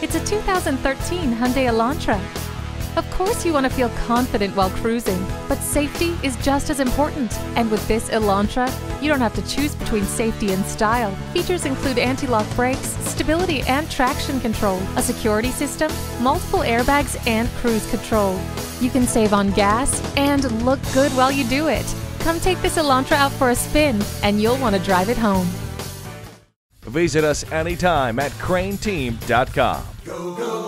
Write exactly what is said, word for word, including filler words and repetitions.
It's a two thousand thirteen Hyundai Elantra. Of course you want to feel confident while cruising, but safety is just as important. And with this Elantra, you don't have to choose between safety and style. Features include anti-lock brakes, stability and traction control, a security system, multiple airbags, and cruise control. You can save on gas and look good while you do it. Come take this Elantra out for a spin, and you'll want to drive it home. Visit us anytime at crain team dot com. Go, go.